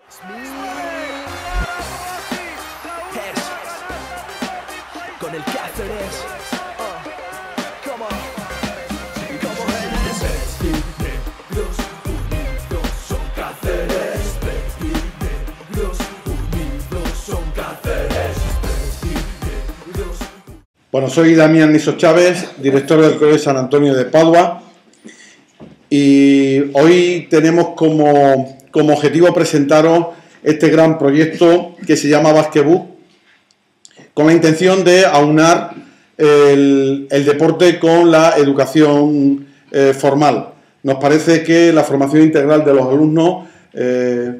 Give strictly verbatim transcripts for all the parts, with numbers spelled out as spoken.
Con el Cáceres. Bueno, soy Damián Niso Chávez, director del Colegio San Antonio de Padua, y hoy tenemos como, como objetivo presentaros este gran proyecto que se llama Basquebook, con la intención de aunar el, el deporte con la educación eh, formal. Nos parece que la formación integral de los alumnos eh,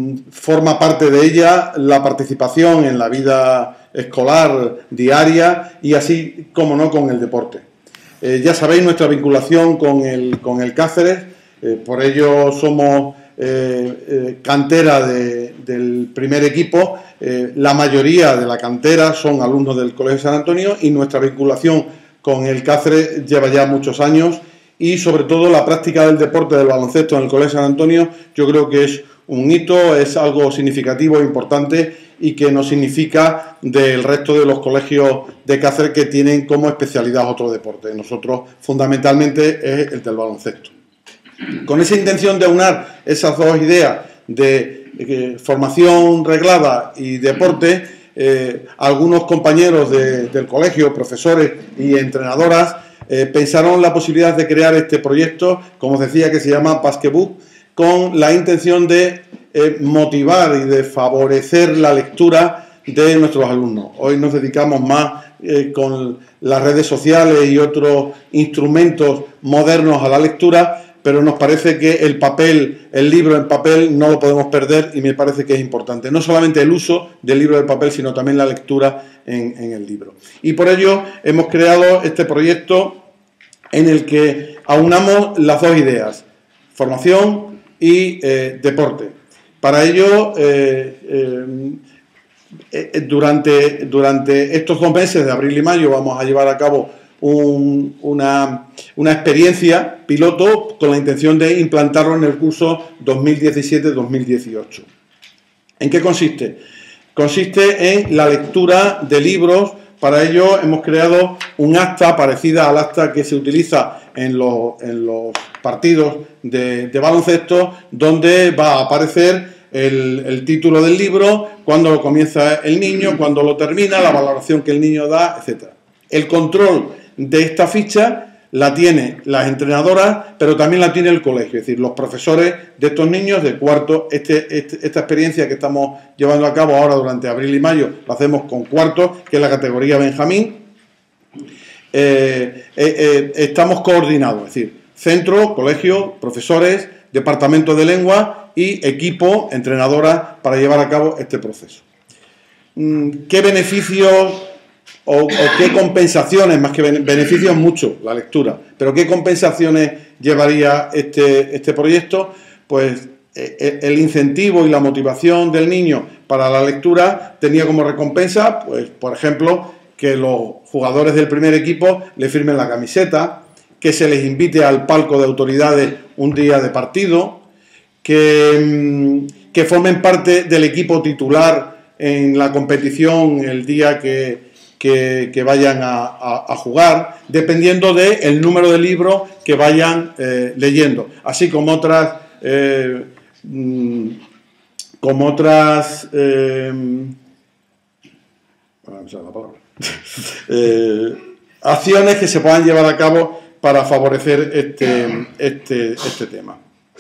forma parte de ella la participación en la vida escolar diaria y así, como no, con el deporte. Eh, ya sabéis nuestra vinculación con el, con el Cáceres, eh, por ello somos eh, eh, cantera de, del primer equipo. Eh, la mayoría de la cantera son alumnos del Colegio San Antonio y nuestra vinculación con el Cáceres lleva ya muchos años, y sobre todo la práctica del deporte del baloncesto en el Colegio San Antonio yo creo que es un hito, es algo significativo e importante y que nos significa del resto de los colegios de Cáceres que tienen como especialidad otro deporte. Nosotros fundamentalmente es el del baloncesto. Con esa intención de aunar esas dos ideas de eh, formación reglada y deporte, eh, algunos compañeros de, del colegio, profesores y entrenadoras, eh, pensaron la posibilidad de crear este proyecto, como os decía, que se llama Basquebook, con la intención de eh, motivar y de favorecer la lectura de nuestros alumnos. Hoy nos dedicamos más eh, con las redes sociales y otros instrumentos modernos a la lectura, pero nos parece que el papel, el libro en papel no lo podemos perder y me parece que es importante. No solamente el uso del libro de papel, sino también la lectura en, en el libro. Y por ello hemos creado este proyecto en el que aunamos las dos ideas, formación y eh, deporte. Para ello, eh, eh, eh, durante, durante estos dos meses de abril y mayo vamos a llevar a cabo un, una, una experiencia piloto con la intención de implantarlo en el curso dos mil diecisiete dos mil dieciocho. ¿En qué consiste? Consiste en la lectura de libros. Para ello hemos creado un acta parecida al acta que se utiliza en los, en los partidos de, de baloncesto, donde va a aparecer el, el título del libro, cuándo lo comienza el niño, cuándo lo termina, la valoración que el niño da, etcétera. El control de esta ficha la tiene las entrenadoras, pero también la tiene el colegio, es decir, los profesores de estos niños de cuarto. Este, este, esta experiencia que estamos llevando a cabo ahora durante abril y mayo, lo hacemos con cuarto, que es la categoría Benjamín. Eh, eh, eh, estamos coordinados, es decir, centro, colegio, profesores, departamento de lengua y equipo, entrenadora, para llevar a cabo este proceso. ¿Qué beneficios o, o qué compensaciones, más que beneficios mucho la lectura, pero qué compensaciones llevaría este, este proyecto? Pues eh, el incentivo y la motivación del niño para la lectura tenía como recompensa, pues por ejemplo, que los jugadores del primer equipo le firmen la camiseta, que se les invite al palco de autoridades un día de partido, que, que formen parte del equipo titular en la competición el día que, que, que vayan a, a, a jugar, dependiendo del número de libros que vayan eh, leyendo, así como otras, eh, como otras, eh, vamos a la palabra. eh, acciones que se puedan llevar a cabo para favorecer este, este, este tema.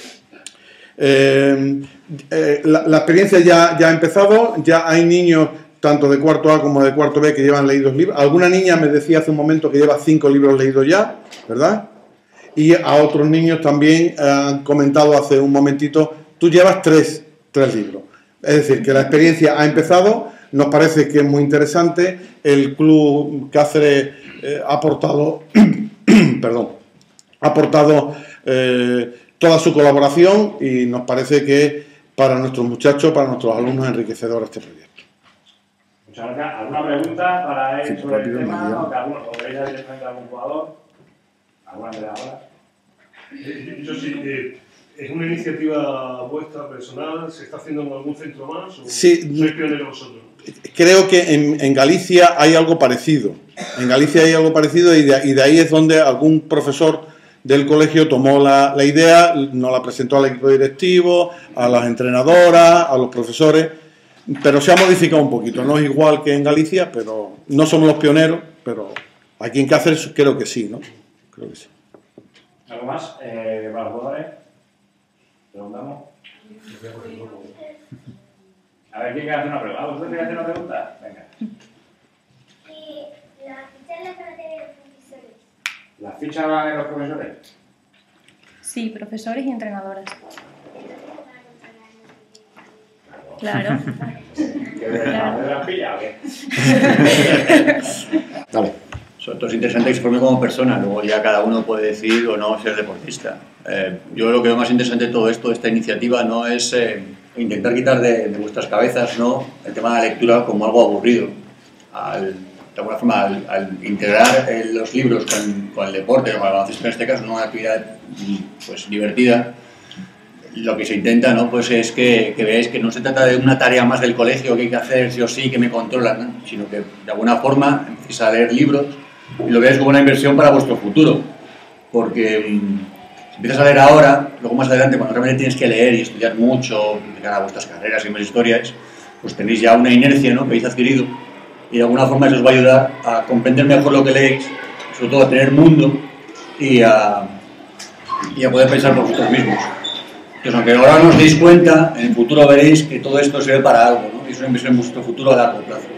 Eh, eh, la, la experiencia ya, ya ha empezado, ya hay niños tanto de cuarto A como de cuarto B que llevan leídos libros. Alguna niña me decía hace un momento que lleva cinco libros leídos ya, ¿verdad? Y a otros niños también han comentado hace un momentito, tú llevas tres, tres libros. Es decir, que la experiencia ha empezado, nos parece que es muy interesante. El Club Cáceres eh, ha aportado, perdón, ha aportado eh, toda su colaboración y nos parece que para nuestros muchachos, para nuestros alumnos, enriquecedor este proyecto. Muchas gracias. ¿Alguna pregunta para él Sí, sobre rápido, el tema? media. ¿O que alguno, o queréis directamente a algún jugador? ¿Alguna entrenadora? Eh, yo sí, eh, ¿Es una iniciativa vuestra, personal? ¿Se está haciendo en algún centro más? ¿O sí, sois pioneros vosotros? Creo que en, en Galicia hay algo parecido. En Galicia hay algo parecido y de, y de ahí es donde algún profesor del colegio tomó la, la idea, nos la presentó al equipo directivo, a las entrenadoras, a los profesores, pero se ha modificado un poquito. No es igual que en Galicia, pero no somos los pioneros, pero aquí en Cáceres creo que sí, ¿no? Creo que sí. ¿Algo más? Eh, para los jugadores. Preguntamos. A ver, ¿quién quiere hacer una pregunta? ¿Vosotros queréis hacer una pregunta? Venga. ¿Y las fichas las van a tener los profesores? ¿Las fichas van en los profesores? Sí, profesores y entrenadoras. Claro. ¿Que de las pillas o qué? Vale. Sobre todo es interesante que se forme como persona, luego ya cada uno puede decidir o no ser deportista. Eh, yo lo que veo más interesante de todo esto, de esta iniciativa, no es eh, intentar quitar de, de vuestras cabezas, ¿no?, el tema de la lectura como algo aburrido. Al, de alguna forma, al, al integrar eh, los libros con, con el deporte, o con el baloncesto en este caso, una actividad pues, divertida, lo que se intenta, ¿no?, pues es que, que veáis que no se trata de una tarea más del colegio que hay que hacer sí o sí, que me controlan, ¿no?, sino que de alguna forma empecéis a leer libros y lo veáis como una inversión para vuestro futuro, porque mmm, si empiezas a leer ahora, luego más adelante, cuando realmente tienes que leer y estudiar mucho de cara a vuestras carreras y más historias, pues tenéis ya una inercia, ¿no?, que habéis adquirido y de alguna forma eso os va a ayudar a comprender mejor lo que leéis, sobre todo a tener mundo y a, y a poder pensar por vosotros mismos. Entonces, aunque ahora no os deis cuenta, en el futuro veréis que todo esto sirve para algo, ¿no?, y es una inversión en vuestro futuro a largo plazo.